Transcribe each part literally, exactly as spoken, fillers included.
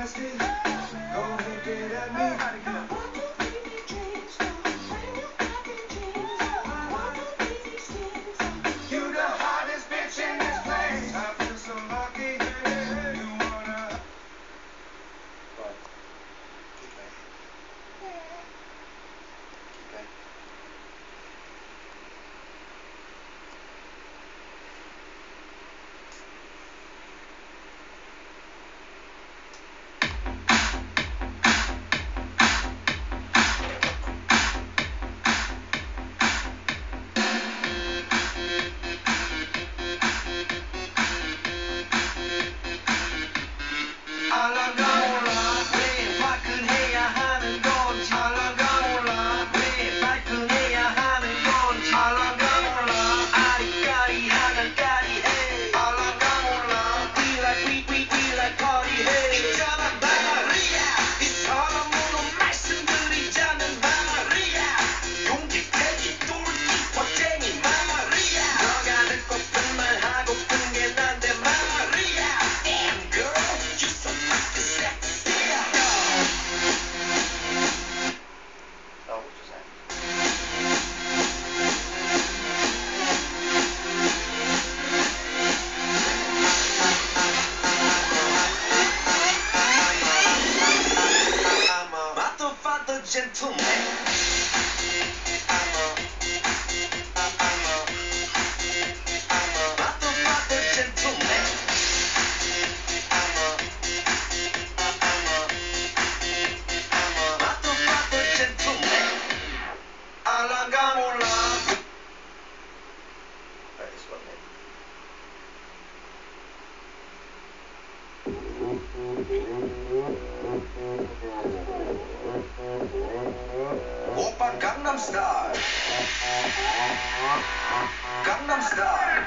nasty. Go ahead, get at me. You the hottest bitch in this place. I feel so lucky. You wanna? What? Keep going. Keep going. 알아가 몰라 왜 화끈해야 하는 건지 알아가 몰라 왜 발끈해야 하는 건지 알아가 몰라 아리까리하면 까리해 알아가 몰라 We like we we we like party해 있잖아 말이야 이 사람으로 말씀드리자면 말이야 용기 패기 뚫기 멋쟁이 말이야 너가 듣고픈 말 하고픈 게 난데 말이야 Damn girl you so fucking sexy Oh, what was that? I'm a motherfucker gentleman. I'm a, I'm a, I'm a motherfucker gentleman. I'm a, I'm a, I'm a motherfucker gentleman. 알아가 몰라. That is what it 오빤 강남스타일 강남스타일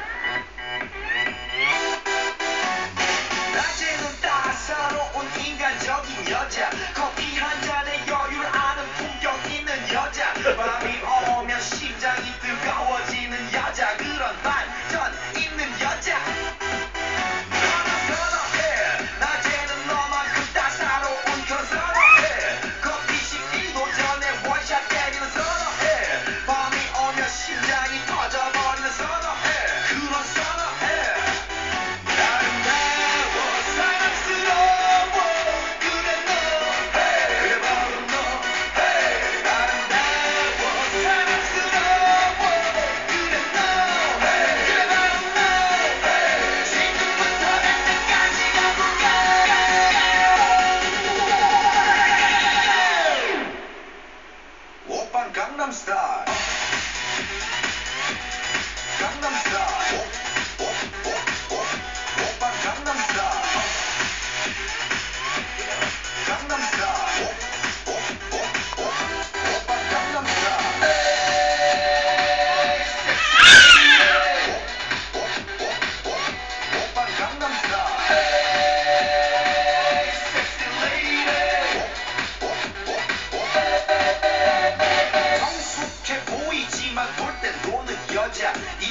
낮에는 따사로운 인간적인 여자 커피 한 잔에 여유를 아는 품격 있는 여자 밤이 오면 심장이 뜨거워지는 여자 그런 반전 있는 여자 너는 선호해 낮에는 너만큼 따사로운 그런 선호해 커피 식기도 전에 원샷 때리는 선호해 밤이 오면 심장이 터져버리는 선호해 그런 선호해 아름다워 사랑스러워 그래 너 hey, 그래 바로 너 hey. 아름다워 사랑스러워 그래 너 hey, 그래 바로 너 hey. 지금부터 갈 때까지 가볼까 오빤 강남스타일 강남스타일 오, 오, 오, 오. 오빤 강남스타일 강남스타일 오, 오, 오, 오. 오빤 강남스타일 에이 섹시 오, 오, 오, 오. 오빤 강남스타일 에이 섹시 레이디 오, 오, 오, 오. 성숙해 보이지만 놀 땐 노는 여자 이